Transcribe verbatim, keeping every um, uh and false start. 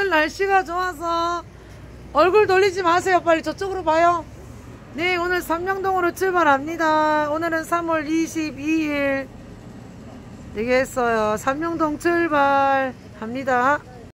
오늘 날씨가 좋아서 얼굴 돌리지 마세요. 빨리 저쪽으로 봐요. 네, 오늘 삼명동으로 출발합니다. 오늘은 삼월 이십이일 되겠어요. 삼명동 출발합니다.